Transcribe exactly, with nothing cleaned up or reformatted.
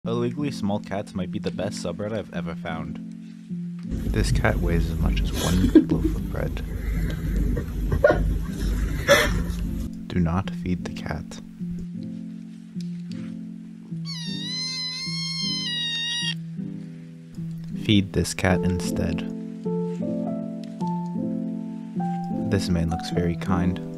Illegalysmolcats might be the best subreddit I've ever found. This cat weighs as much as one loaf of bread. Do not feed the cat. Feed this cat instead. This man looks very kind.